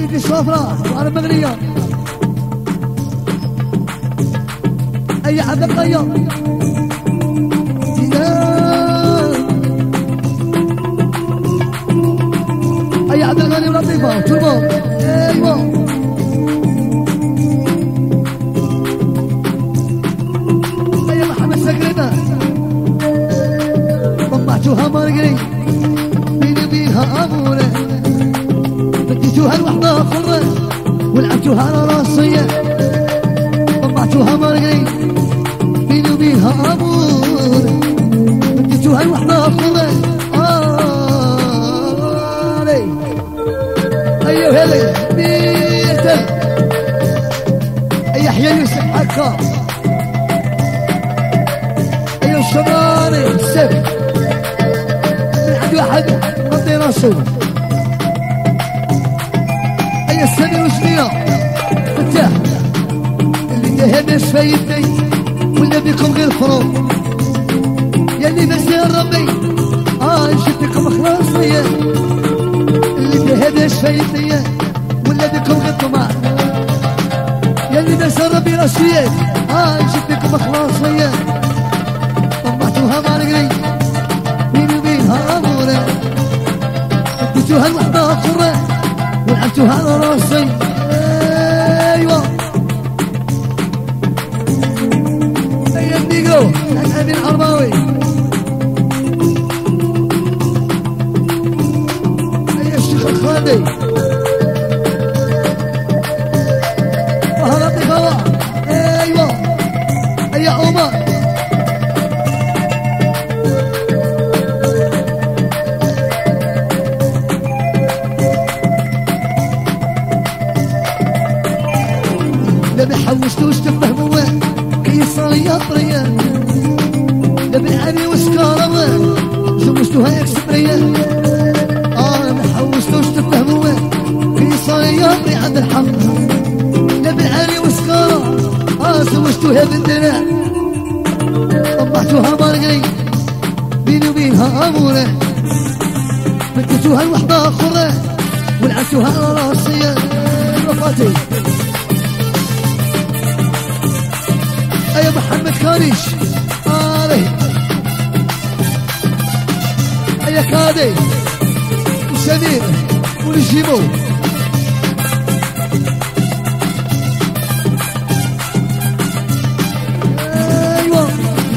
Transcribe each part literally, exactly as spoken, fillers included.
سيدي صفرة وعلى مغنية أي عبد القيم أي عبد الغني ولطيفة تربو أيوة أي محمد سقرنا طمعتوها مرقري بيني بيها أمورة بديتوها الوحدة خرة ولعبتوها على راسية طمعتوها مرقري بيني وبيها أمورة بديتوها الوحدة خرة أيوه هلي بيتل أي أحيا يوسف حكا أيوه الشمالي السب من عند واحد قضي راسه أي السنة وشنية فتاح اللي دهب شفايتني ولا بيكم غير فروض يلي بزير ربي آه جبتكم خلاصية هذا شفايتني ولا بكم غير طمع يلي بس ربي رشيد ها جبتكم خلاصية طمعتوها مارقري بيني وبينها أمورة اديتوها الوحدة قرة ولعبتوها على راسي أيوة أيا النيجرو الأمين العرباوي خالدي وهلا بخوا ايوه يا عمر لا بحوشتوش تفهموا كي صار يا طريان لا بالعري وسكارة زوجتوها اكسبريان وش تفهموا في صيادي عند الحق لا بالعالي وسكارة اه زوجتوها بالدرع طبعتوها مرقري بيني وبينها أمورة بديتوها الوحدة خرة ولعبتوها على راسية وفاتي أيا محمد كاريش آلي أيا كادي سمير ونجيبو ايوه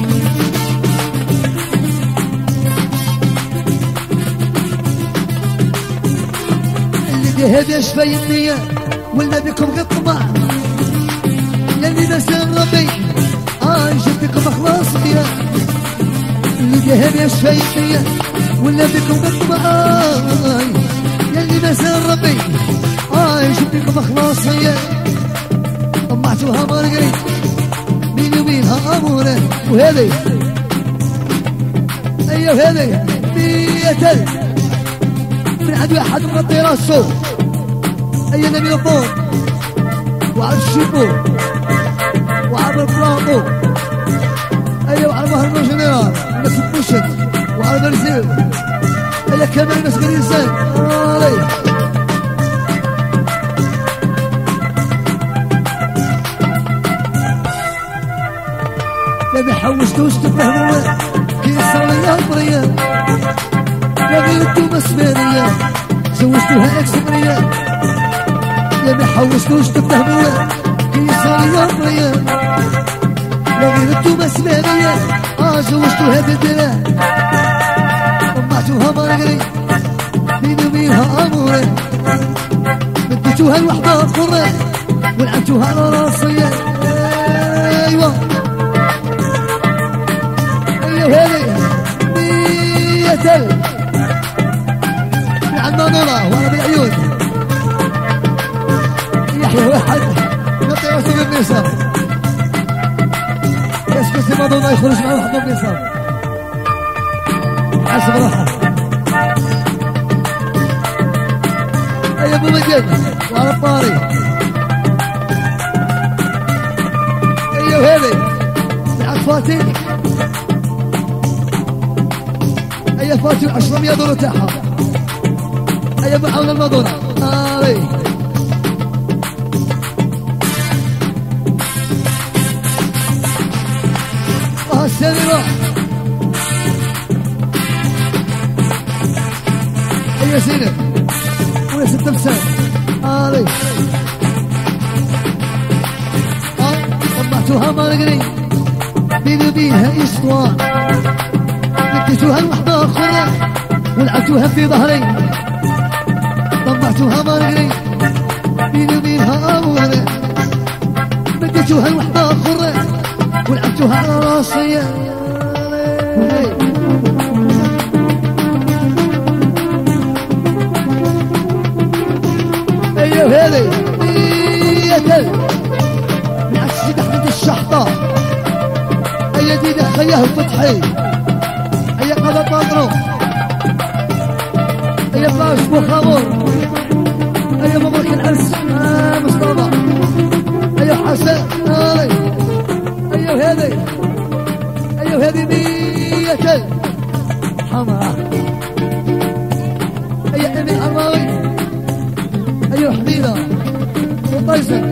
اللي بهذا شفايتني ولا بكم غير طمع يلي مسان ربي اه جبتكم خلاصية اللي بهذا شفايتني ولا بكم غير طمع يلي مسان ربي اه جبتكم خلاصية طمعتوها مرقري بيني وبينها أمورة وهذي أيوه هذي بيتل من عند واحد مغطي راسه أي نبي الطور وعلى الشيبو وعلى البلاطو أيوه وعلى مهرجان جنرال بس بوشت وعلى برزيل أيوه كمان بس بالإنسان علي لا بحوشتوش تفهموا كي صار لي الطريان يا غير انتو مسمارية زوجتوها اكسبرية يا بحوشتوش تفهموا كي صار لي الطريان يا غير انتو مسمارية اه زوجتوها بالدرع طمعتوها مرقري بيني وبينها أمورة بديتوها الوحدة قرة ولعبتوها على راسية ايوه هذي ميتل عند نورة وانا بالعيون يحيى واحد نطي راسه بالنساء يسكت الموضوع يخرج مع واحد بالنساء حسب روحه اي ابو مجد وعلى الطاري ايوه هذي عند فاتن أي فاتن عشرمية دورة تاعها أي معاون المدونة آلي ها السميرة يا زينب ويا ست مساء هذي طبعتوها مرقري بيني بيها اسطوان اديتوها الوحدة الخضرا ولعبتوها في ظهري طبعتوها مرقري بيني وبينها اموري اديتوها الوحدة الخضرا ولعبتوها على راسي ايوه هذي يا كلب نعكس دخلت الشحطة اي دي دخليها الفتحي اي قلب مضروب اي باش بوخامور اي مبروك العرس آه مصطفى اي حسن هاي ايوه هذي ايوه هذي مية كلب حمرا اي امي عماري ايوه حبيبة وطيسة